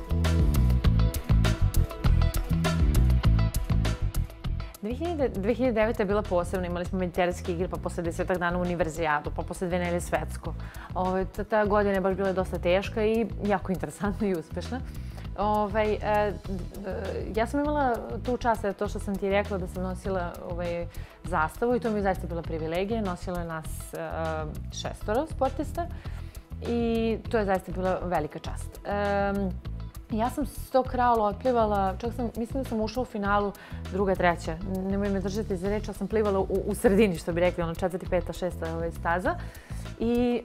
2009. je bila posebna, imali smo mediteranske igre, pa posle 10 dana univerzijadu, pa posle 2 nedelje svetsko. Ta godina je baš bila dosta teška i jako interesantna i uspešna. Ja sam imala tu čast, to što sam ti rekla da sam nosila zastavu i to mi je zaista bila privilegija. Nosila je nas 6 sportista i to je zaista bila velika čast. Ja sam 100 kraula otplivala, čak sam, mislim da sam ušla u finalu druga, treća. Nemoj me držati za reč, ali sam plivala u sredini, što bi rekli, 4., 5., 6. staza. I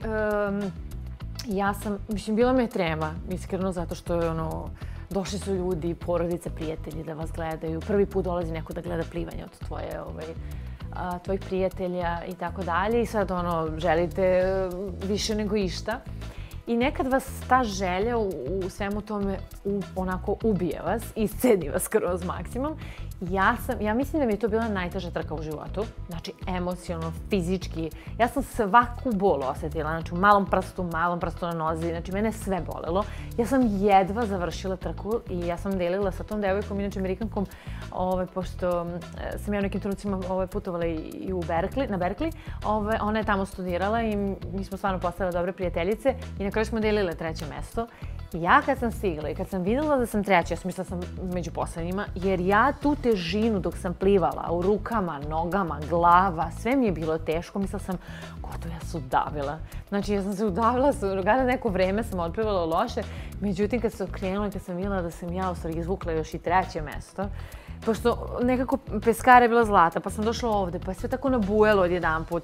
ja sam, mislim, bila me je trema, iskreno, zato što je došli su ljudi, porodice, prijatelji da vas gledaju. Prvi put dolazi neko da gleda plivanje od tvojih prijatelja i tako dalje. I sad, želite više nego išta. I nekad vas ta želja u svemu tome onako ubije vas, iscedi vas kroz maksimum. Ja mislim da mi je to bila najteža trka u životu. Znači, emocionalno, fizički. Ja sam svaku bol osjetila. Znači, u malom prstu na nozi. Znači, mene je sve bolelo. Ja sam jedva završila trku i ja sam delila sa tom devojkom, inače Amerikankom, pošto sam ja u nekim trenucima putovala i na Berkeley. Ona je tamo studirala i mi smo stvarno postale dobre prijateljice i na kraju smo delile 3. mesto. Ja kad sam stigla i kad sam videla da sam 3, ja sam mislila da sam među poslednjima, jer ja tu težinu dok sam plivala u rukama, nogama, glava, sve mi je bilo teško, mislila sam gotovo ja se udavila. Znači ja sam se udavila, neko vreme sam otplivala loše, međutim kad se okrenula i kad sam videla da sam ja u stvari izvukla još i 3. mesto, pošto nekako peskara je bila zlata, pa sam došla ovde, pa je sve tako nabujalo odjedanput,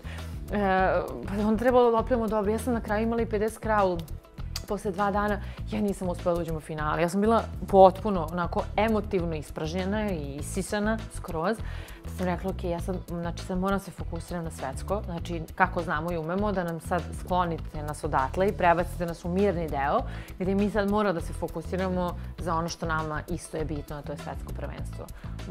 pa onda trebalo da oplivamo dobro. Ja sam na kraju imala i 50 kraul. Posle 2 dana ja nisam uspela da uđem u finale. Ja sam bila potpuno onako emotivno ispražnjena i isisana skroz. Da sam rekla, ok, ja sad moram se fokusirati na svetsko. Znači, kako znamo i umemo da nam sad sklonite nas odatle i prebacite nas u mirni deo, gdje mi sad moramo da se fokusiramo za ono što nama isto je bitno, a to je svetsko prvenstvo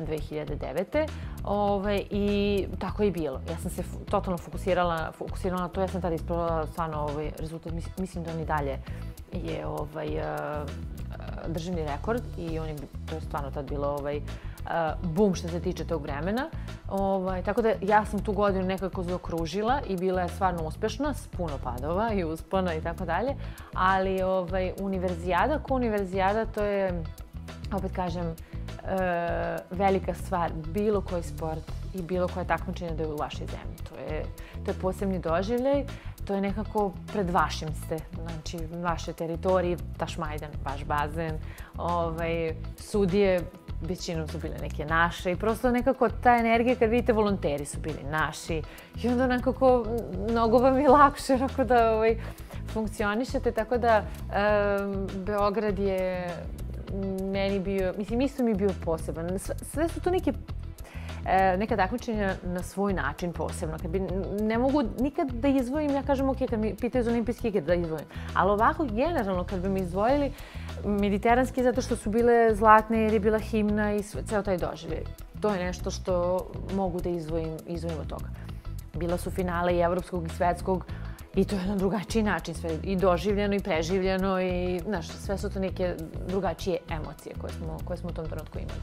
2009. I tako je i bilo. Ja sam se totalno fokusirala na to. Ja sam tada ispravila stvarno rezultat. Mislim da on i dalje je državni rekord i to je stvarno tad bilo bum što se tiče tog vremena. Tako da ja sam tu godinu nekako zaokružila i bila je stvarno uspešna, s puno padova i uspona i tako dalje. Ali univerzijada ko univerzijada, to je, opet kažem, velika stvar. Bilo koji sport i bilo koje takmičenje da je u vašoj zemlji. To je posebni doživljaj, to je nekako pred vašim ste, znači vaše teritorije, Tašmajdan, vaš bazen, sudije, većinom su bile neke naše i prosto nekako ta energija kad vidite volonteri su bili naši i onda nekako mnogo vam je lakše onako da funkcionišete, tako da Beograd je meni bio, mislim isto mi je bio poseban. Sve su to neka takmičenja na svoj način posebno. Ne mogu nikad da izdvojim, ja kažem ok, kad mi pitaju za olimpijske igre da izdvojim. Ali ovako, generalno, kad bi mi izdvojili mediteranski, zato što su bile zlatne jer je bila himna i ceo taj doživljaj. To je nešto što mogu da izdvojim od toga. Bila su finale i evropskog i svetskog i to je na drugačiji način sve. I doživljeno i preživljeno i, znaš, sve su to neke drugačije emocije koje smo u tom trenutku imali.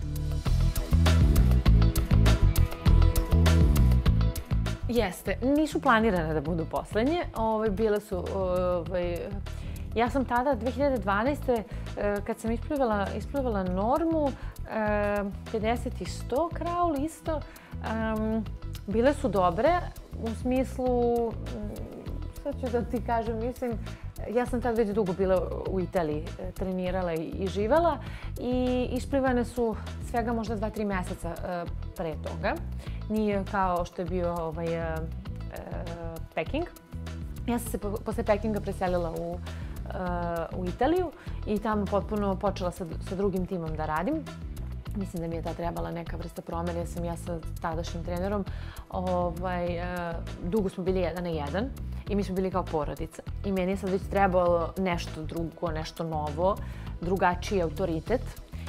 Jeste, nisu planirane da budu poslednje. Bile su, ja sam tada, 2012. Kad sam isplivala normu, 50 i 100 kraul isto, bile su dobre u smislu, sad ću da ti kažem, mislim, ja sam tad već dugo bila u Italiji, trenirala i živala i isplivane su svega možda 2-3 meseca pre toga. Nije kao što je bio Peking. Ja sam se posle Pekinga preselila u Italiju i tamo potpuno počela sa drugim timom da radim. Mislim da mi je ta trebala neka vrsta promene, jer sam ja sa tadašnjim trenerom, dugo smo bili 1 na 1 i mi smo bili kao porodica. I meni je sad već trebalo nešto drugo, nešto novo, drugačiji autoritet.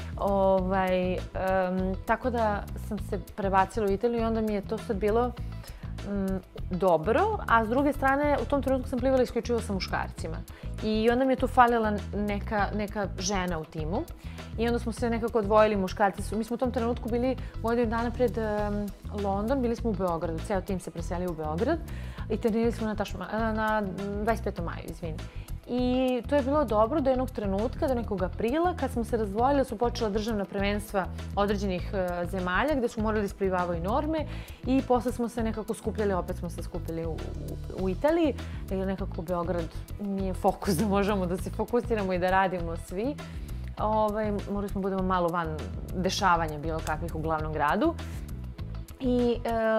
Tako da sam se prebacila u Italiju i onda mi je to sad bilo dobro, a s druge strane u tom trenutku sam plivala isključivo sa muškarcima. I onda mi je tu falila neka žena u timu i onda smo se nekako odvojili, muškarci. Mi smo u tom trenutku bili godinu dana pred London, bili smo u Beogradu, ceo tim se preselio u Beograd i trenirali smo na 25. maju, izvini. I to je bilo dobro do jednog trenutka, do nekog aprila, kad smo se razdvojili, su počela državna prvenstva određenih zemalja gde su morali isplivavaju norme i posle smo se nekako skupljali, opet smo se skupljali u Italiji, jer nekako Beograd nije fokus da možemo da se fokusiramo i da radimo svi. Morali smo budemo malo van dešavanja bilo kakvih u glavnom gradu. I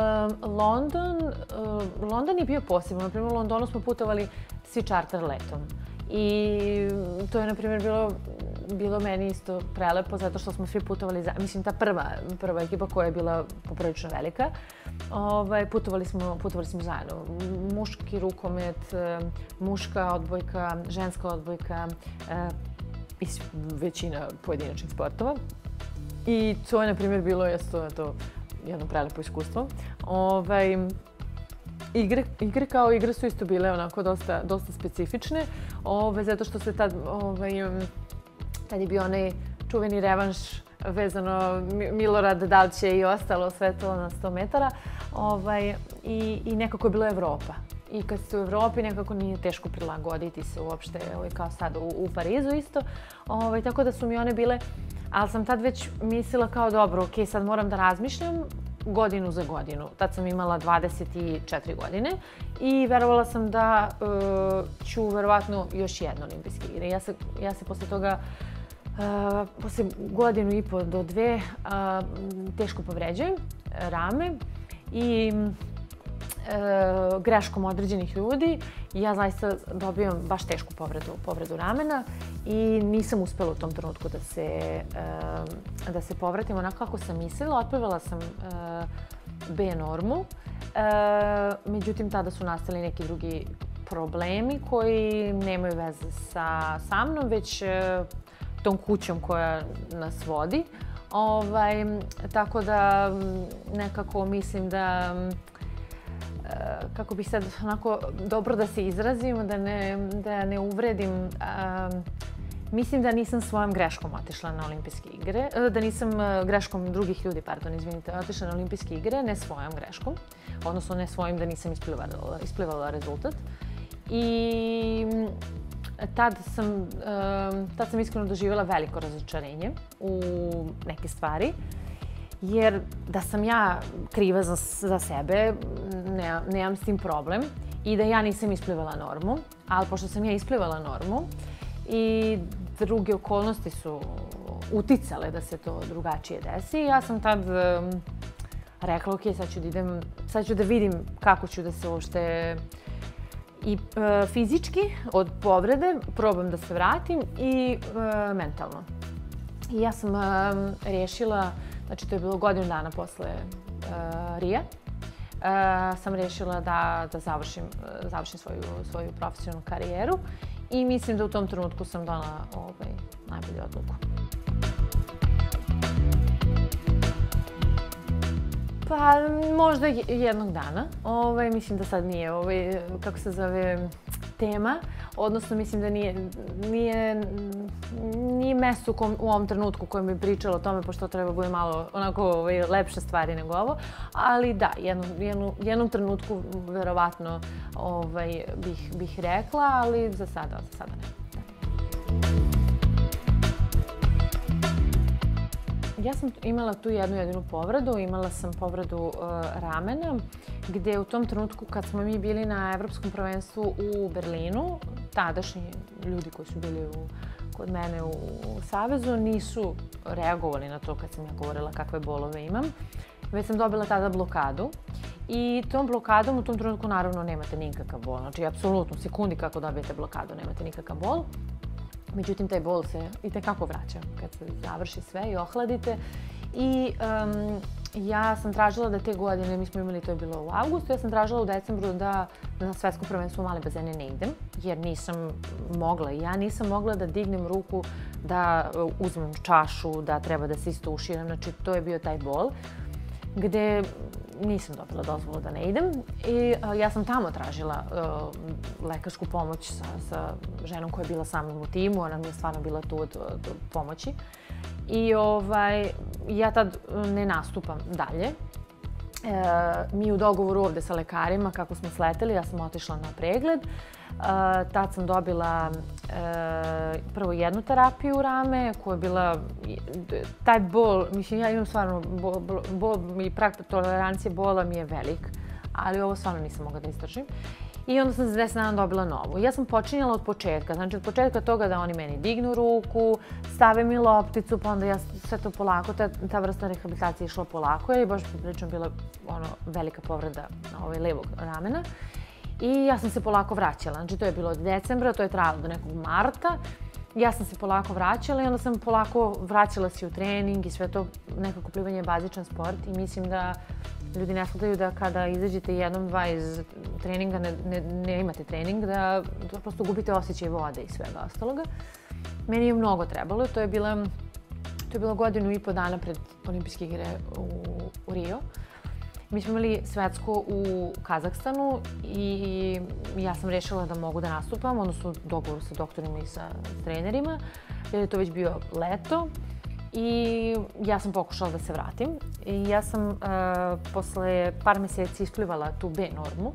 London je bio posebno. Naprimjer, u Londonu smo putovali svi čarter letom. I to je, na primjer, bilo meni isto prelepo, zato što smo svi putovali, mislim, ta prva ekipa koja je bila poprilično velika, putovali smo zajedno. Muški rukomet, muška odbojka, ženska odbojka i većina pojedinačnih sportova. I to je, na primjer, bilo jedno prelepo iskustvo. Igre kao igre su isto bile onako dosta specifične, zato što se tad je bio onaj čuveni revanš vezano Milorad Dalće i ostalo sve to na 100 metara i nekako je bila Evropa. I kad ste u Evropi nekako nije teško prilagoditi se uopšte kao sad u Parizu isto, tako da su mi one bile, ali sam tad već mislila kao dobro, ok, sad moram da razmišljam godinu za godinu. Tad sam imala 24 godine i verovala sam da ću verovatno još jedno olimpijske igre. Ja se posle toga, posle godinu i po do 2, teško povređujem rame i greškom određenih ljudi ja zaista dobijam baš tešku povredu ramena i nisam uspela u tom trenutku da se povratim onako kako sam mislila. Otplivala sam B normu, međutim tada su nastali neki drugi problemi koji nemaju veze sa mnom, već tom kućom koja nas vodi. Tako da nekako mislim da kako bih sad onako dobro da se izrazim, da ne uvredim, mislim da nisam svojom greškom otišla na olimpijske igre, da nisam greškom drugih ljudi, pardon, izvinite, otišla na olimpijske igre, ne svojom greškom, odnosno ne svojim da nisam isplivala rezultat. I tad sam iskreno doživjela veliko razočarenje u neke stvari jer da sam ja kriva za sebe, nemam s tim problem i da ja nisam isplivala normu, ali pošto sam ja isplivala normu i druge okolnosti su uticale da se to drugačije desi, ja sam tad rekla, ok, sad ću da vidim kako ću da se uopšte i fizički od povrede probam da se vratim i mentalno. I ja sam rešila, znači to je bilo godinu dana posle Ria, sam rešila da završim svoju profesionalnu karijeru i mislim da u tom trenutku sam donela najbolju odluku. Pa možda jednog dana. Mislim da sad nije, kako se zove, tema. Odnosno, mislim da nije mesto u ovom trenutku u kojem bi pričala o tome, pošto treba bude malo onako lepše stvari nego ovo. Ali da, jednom trenutku verovatno bih rekla, ali za sada ne. Ja sam imala tu jedinu povredu, imala sam povredu ramena, gde u tom trenutku kad smo mi bili na Evropskom prvenstvu u Berlinu, tadašnji ljudi koji su bili kod mene u Savezu nisu reagovali na to kad sam ja govorila kakve bolove imam, već sam dobila tada blokadu. I tom blokadom u tom trenutku naravno nemate nikakav bol, znači apsolutno u sekundi kako dobijete blokadu nemate nikakav bol. Međutim, taj bol se itekako vraća kad se završi sve i ohladite. I ja sam tražila da te godine, mi smo imali, to je bilo u avgustu, ja sam tražila u decembru da na svetsko prvenstvo u male bazene ne idem, jer nisam mogla. Ja nisam mogla da dignem ruku, da uzmem čašu, da treba da se istuširam, znači to je bio taj bol, gde nisam dobila dozvolu da ne idem i ja sam tamo tražila lekarsku pomoć sa ženom koja je bila sa mnom u timu, ona mi je stvarno bila tu od pomoći. I ja tad ne nastupam dalje. Mi u dogovoru ovde sa lekarima, kako smo sleteli, ja sam otišla na pregled. Tad sam dobila prvo jednu terapiju u rame, koja je bila, taj bol, mislim, ja imam stvarno bol i prag tolerancije bola mi je velik, ali ovo stvarno nisam mogla da izdržim. I onda sam za 10 dana dobila novu. Ja sam počinjala od početka, znači od početka toga da oni meni dignu ruku, stave mi lopticu, pa onda ja sve to polako, ta vrsta rehabilitacije je išla polako, jer je baš prilično bila velika povreda levog ramena. I ja sam se polako vraćala, znači to je bilo od decembra, to je trajalo do nekog marta. Ja sam se polako vraćala i onda sam polako vraćala se u trening i sve to, nekako plivanje je bazičan sport i mislim da ljudi ne shvataju da kada izađete jednom, dva iz treninga, ne imate trening, da prosto gubite osjećaj vode i svega ostaloga. Meni je mnogo trebalo, to je bilo godinu i po dana pred olimpijske igre u Rio. Mi smo imali svetsko u Kazahstanu i ja sam rešila da mogu da nastupam, odnosno u dogovoru sa doktorima i sa trenerima, jer je to već bio leto. I ja sam pokušala da se vratim. I ja sam posle par meseci isplivala tu B normu.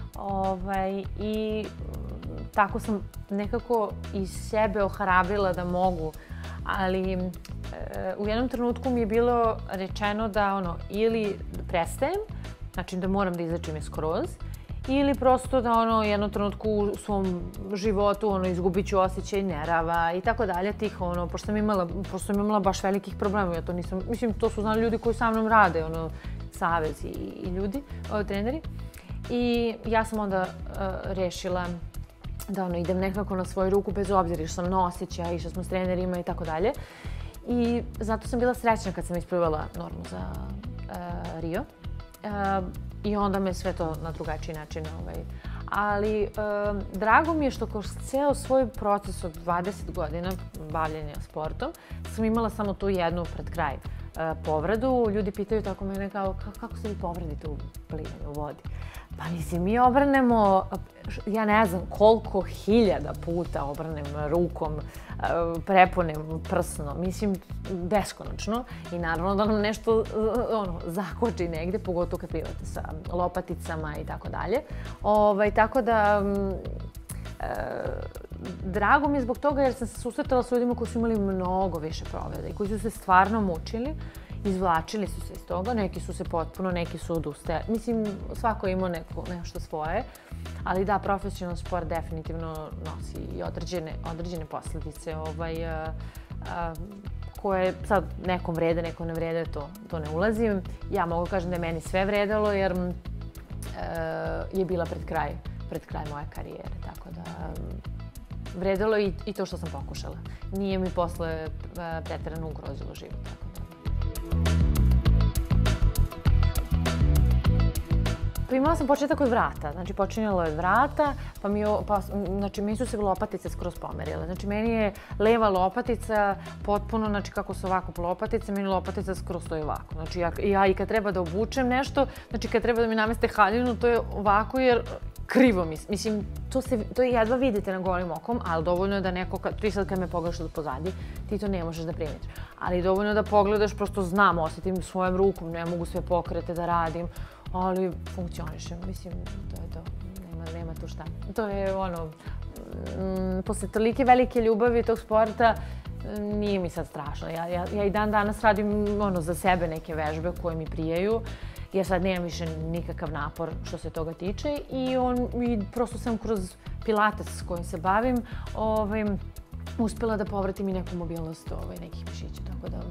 I tako sam nekako iz sebe ohrabrila da mogu. Ali u jednom trenutku mi je bilo rečeno da ili prestajem, znači da moram da izačim je skroz, ili prosto da u jednom trenutku u svom životu izgubit ću osjećaj nerava i tako dalje, tih pošto sam imala baš velikih problema, ja to nisam, mislim, to su znali ljudi koji sa mnom rade, savez i ljudi, treneri. I ja sam onda rešila da idem nekako na svoju ruku, bez obzira što sam nosića, išla smo s trenerima i tako dalje. I zato sam bila srećna kad sam isplivala normu za Rio. I onda me sve to na drugačiji način. Ali drago mi je što kroz ceo svoj proces od 20 godina bavljenja sportom sam imala samo tu jednu pred kraj povredu. Ljudi pitaju tako mene kao kako se vi povredite u plivanju u vodi? Pa mislim, mi obrnemo, ja ne znam koliko hiljada puta obrnem rukom, preponem prsno, mislim, beskonačno. I naravno da nam nešto zakoči negde, pogotovo kad plivate sa lopaticama i tako dalje. Tako da, drago mi je zbog toga jer sam se susretala s ljudima koji su imali mnogo više povreda i koji su se stvarno mučili. izvlačili su se iz toga, neki su se potpuno, neki su odustajali. Mislim, svako je imao nešto svoje, ali da, profesionalni sport definitivno nosi i određene posljedice koje sad nekom vrede, nekom ne vrede, to ne ulazim. Ja mogu kažem da je meni sve vredelo jer je bila pred kraj moje karijere, tako da vredelo i to što sam pokušala. Nije mi posle preterano ugrozilo život, tako da. Pa imala sam početak od vrata, znači počinjalo je od vrata, znači meni su se lopatice skroz pomerile. Znači meni je leva lopatica potpuno, znači kako su ovako lopatice, meni lopatica skroz stoji ovako. Znači ja i kad treba da obučem nešto, znači kad treba da mi nameste haljinu, to je ovako jer krivo mi. Mislim, to jedva vidite na golim okom, ali dovoljno je da neko, ti sad kad me pogledaš od pozadi, ti to ne možeš da primetiš. Ali dovoljno da pogledaš, prosto znam, osjetim svojom rukom, ne mogu sve pokrete da radim, ali funkcionišem. Mislim, to je to. Nema tu šta. To je posle tolike velike ljubavi tog sporta, nije mi sad strašno. Ja i dan danas radim za sebe neke vežbe koje mi prijaju, jer sad nemam više nikakav napor što se toga tiče i prosto sam kroz pilates s kojim se bavim uspjela da povratim i neku mobilnost nekih mišića, tako da.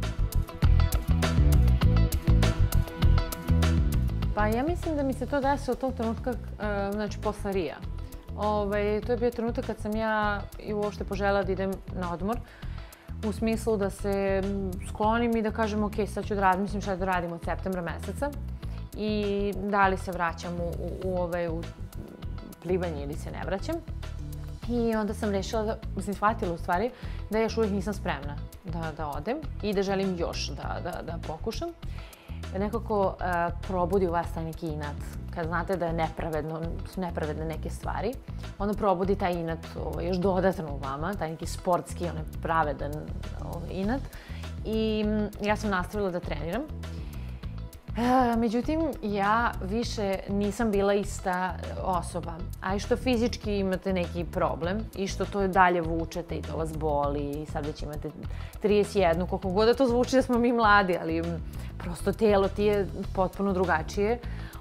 Pa ja mislim da mi se to desilo tog trenutka, znači posle Rija. To je bio trenutak kad sam ja i uopšte poželjela da idem na odmor, u smislu da se sklonim i da kažem ok, sad ću da razmislim šta da radim od septembra meseca i da li se vraćam u plivanje ili se ne vraćam. I onda sam rešila, shvatila u stvari, da još uvijek nisam spremna da odem i da želim još da pokušam. Nekako probudi u vas taj neki inat. Kad znate da je su nepravedne neke stvari, onda probudi taj inat još dodatno u vama, taj neki sportski, pravedan inat. I ja sam nastavila da treniram. Međutim, ja više nisam bila ista osoba. A i što fizički imate neki problem i što to dalje vučete i to vas boli i sad već imate 31, koliko god da to zvuči da smo mi mladi, ali prosto telo ti je potpuno drugačije.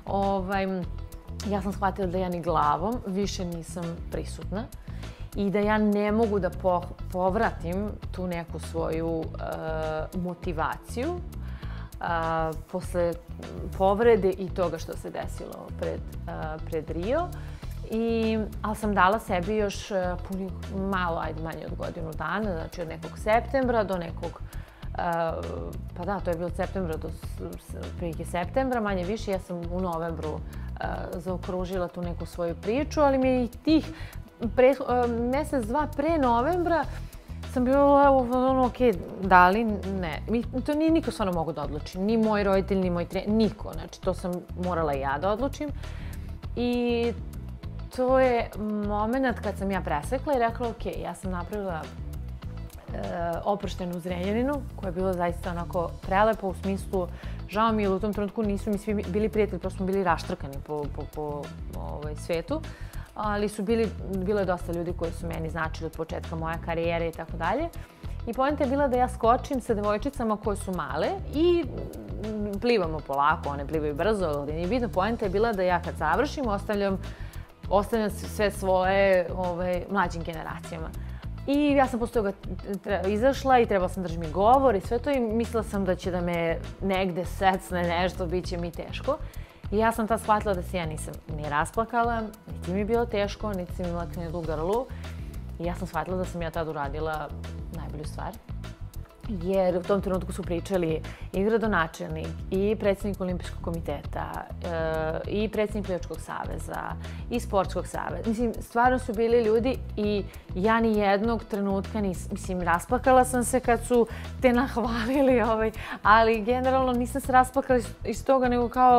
Ja sam shvatila da ja ni glavom više nisam prisutna i da ja ne mogu da povratim tu neku svoju motivaciju posle povrede i toga što se desilo pred Rio. Ali sam dala sebi još malo, manje od godinu dana, znači od nekog septembra do nekog, pa da, to je bilo od septembra do prilike septembra, manje više. Ja sam u novembru zaokružila tu neku svoju priču, ali mi je i tih mesec, dva pre novembra sam bila ok, da li ne. To nije niko stvarno mogu da odluči. Ni moj roditelj, ni moj trener, niko. Znači, to sam morala ja da odlučim. I to je moment kad sam ja presekla i rekla, ok, ja sam napravila oproštenu Zrenjaninu, koja je bila zaista onako prelepa u smislu, žao mi je, u tom trenutku nisu mi svi bili prijatelji, prosto smo bili raštrkani po svetu. Ali bilo je dosta ljudi koji su meni značili od početka moje karijere i tako dalje. I poenta je bila da ja skočim sa devojčicama koje su male i plivamo polako, one plivaju brzo, ali nije bitno. Poenta je bila da ja kad završim ostavljam sve svoje mlađim generacijama. I ja sam posle toga izašla i trebala sam držati mi govor i sve to i mislila sam da će da me negde secne nešto, bit će mi teško. I ja sam tad shvatila da se ja nisam ni rasplakala, niti mi je bilo teško, niti sam imala knedlu u grlu. I ja sam shvatila da sam ja tad uradila najbolju stvar. Jer u tom trenutku su pričali i gradonačelnik, i predsjednik Olimpijskog komiteta, i predsjednik Plivačkog saveza, i Sportskog saveza. Mislim, stvarno su bili ljudi i ja ni jednog trenutka nisam, mislim, rasplakala sam se kad su te nahvalili, ali generalno nisam se rasplakala iz toga, nego kao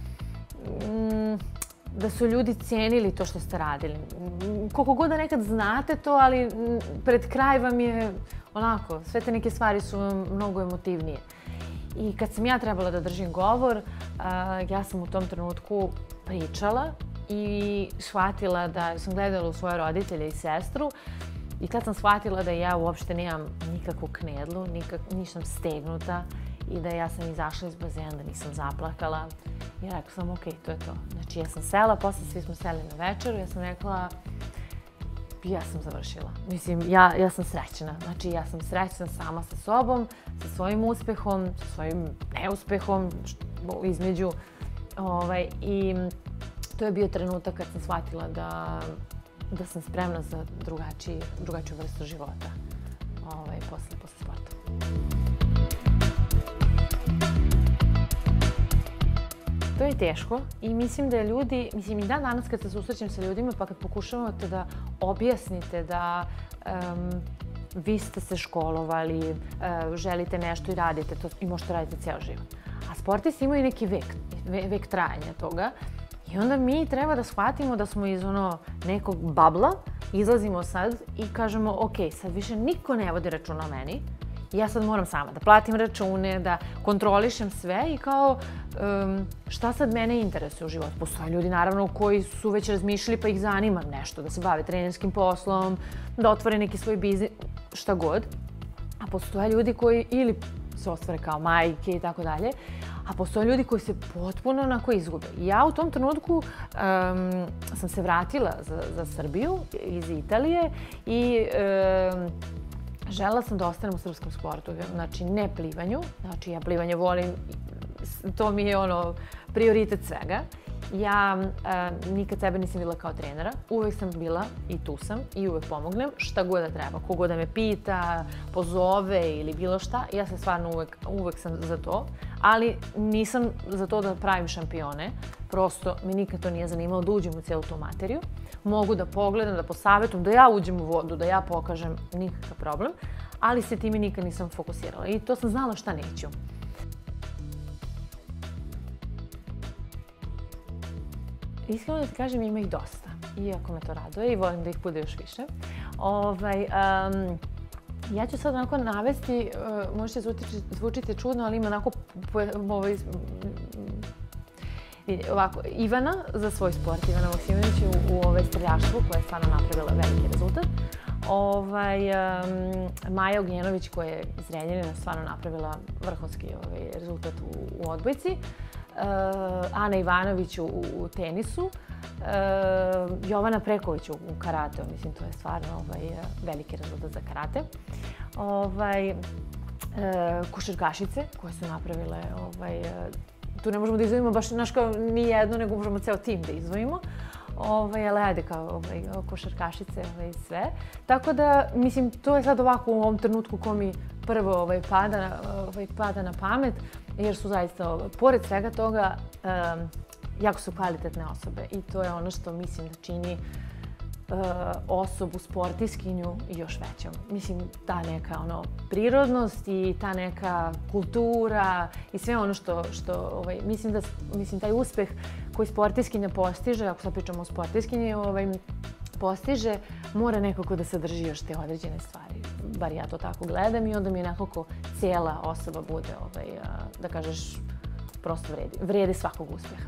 da su ljudi cijenili to što ste radili. Koliko god da nekad znate to, ali pred kraj vam je onako, sve te neke stvari su mnogo emotivnije. I kad sam ja trebala da držim govor, ja sam u tom trenutku pričala i shvatila da sam gledala u svoje roditelje i sestru i tad sam shvatila da ja uopšte nemam nikakvu knedlu, nisam stegnuta i da ja sam izašla iz bazena, da nisam zaplakala. I rekla sam, ok, to je to. Znači, ja sam sela, posle svi smo seli na večeru, ja sam rekla, ja sam završila. Mislim, ja sam srećna. Znači, ja sam srećna sama sa sobom, sa svojim uspehom, sa svojim neuspehom, između. I to je bio trenutak kad sam shvatila da sam spremna za drugačiju vrstu života posle sporta. To je teško i mislim da ljudi, mislim i dan danas kad se susrećem sa ljudima pa kad pokušavate da objasnite da vi ste se školovali, želite nešto i radite to i možete raditi ceo život. A sportisti imaju neki vek trajanja toga i onda mi treba da shvatimo da smo iz nekog babla, izlazimo sad i kažemo ok, sad više niko ne vodi računa o meni, ja sad moram sama da platim račune, da kontrolišem sve i kao šta sad mene interesuje u životu. Postoje ljudi naravno koji su već razmišljali pa ih zanima nešto, da se bave trenerskim poslom, da otvore neki svoj biznis, šta god. A postoje ljudi koji ili se ostvare kao majke i tako dalje, a postoje ljudi koji se potpuno onako izgube. Ja u tom trenutku sam se vratila za Srbiju iz Italije i želela sam da ostanem u srpskom sportu, znači ne plivanju, znači ja plivanje volim, to mi je prioritet svega. Ja nikad sebe nisam videla kao trenera, uvek sam bila i tu sam i uvek pomognem, šta god da treba, kogod da me pita, pozove ili bilo šta, ja sam stvarno uvek sam za to, ali nisam za to da pravim šampione, prosto mi nikad to nije zanimalo da uđem u cijelu tu materiju. Mogu da pogledam, da posavetujem, da ja uđem u vodu, da ja pokažem, nikakav problem, ali se time nikad nisam fokusirala i to sam znala šta neću. Iskreno da ti kažem, ima ih dosta, iako me to raduje i volim da ih bude još više. Ja ću sad onako navesti, možete zvučiti čudno, ali ima onako ovako, Ivana za svoj sport, Ivana Maksimović u streljaštvu koja je stvarno napravila veliki rezultat. Maja Ognjenović koja je iz Zrenjanina stvarno napravila vrhunski rezultat u odbojci. Ana Ivanović u tenisu. Jovana Preković u karateu, mislim to je stvarno veliki rezultat za karate. Košarkašice koje su napravile tu ne možemo da izdvojimo baš ni jedno, nego možemo ceo tim da izdvojimo. Ali ajde kao košarkašice i sve. Tako da, mislim, to je sad ovako u ovom trenutku ko mi prvo pada na pamet, jer su zaista, pored svega toga, jako su kvalitetne osobe i to je ono što mislim da čini osobu, sportiskinju još većom. Mislim, ta neka prirodnost i ta neka kultura i sve ono što mislim, taj uspeh koji sportiskinja postiže, ako sad pričamo o sportiskinji, postiže, mora nekako da sadrži još te određene stvari. Bar ja to tako gledam i onda mi nekako cijela osoba bude, da kažeš, prosto vredi svakog uspeha.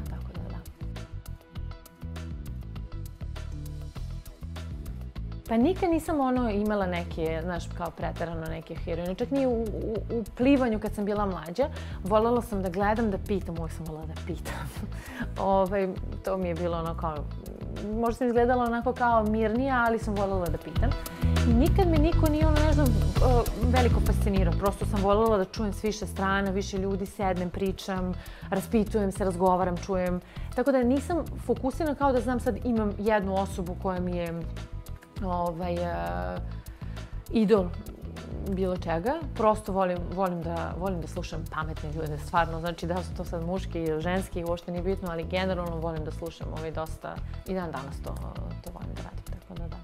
Pa nikad nisam imala neke, znaš, kao preterano neke heroine. Čak ni u plivanju kad sam bila mlađa. Voljela sam da gledam, da pitam. Uvijek sam voljela da pitam. To mi je bilo kao, možda sam izgledala onako kao mirnija, ali sam voljela da pitam. I nikad me niko nije, ne znam, veliko fascinirao. Prosto sam voljela da čujem s više strana, više ljudi, sednem, pričam, raspitujem se, razgovaram, čujem. Tako da nisam fokusirana kao da znam sad imam jednu osobu koja mi je idol bilo čega. Prosto volim da slušam pametne ljude, stvarno. Znači da su to sad muški ili ženski, uopšte nije bitno, ali generalno volim da slušam dosta i dan danas to volim da radim, tako da da.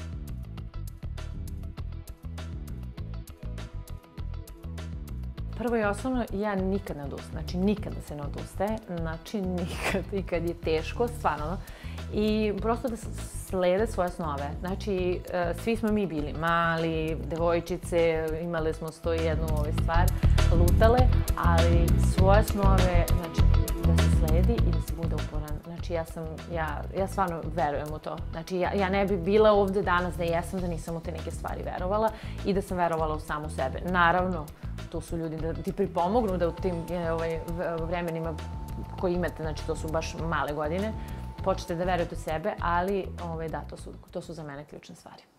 Prvo i osnovno, ja nikad ne odustajem, znači nikada se ne odustaje, znači nikad, i kad je teško, stvarno. I prosto da slede svoje snove. Znači, svi smo mi bili mali, devojčice, imali smo 101 stvar, lutale, ali svoje snove, znači, da se sledi i da se bude uporan. Znači, ja stvarno verujem u to. Znači, ja ne bi bila ovde danas da jesam, da nisam u te neke stvari verovala i da sam verovala u samu sebe. Naravno, tu su ljudi da ti pripomognu da u tim vremenima koji imate, znači to su baš male godine, počnete da verujete u sebe, ali da, to su za mene ključne stvari.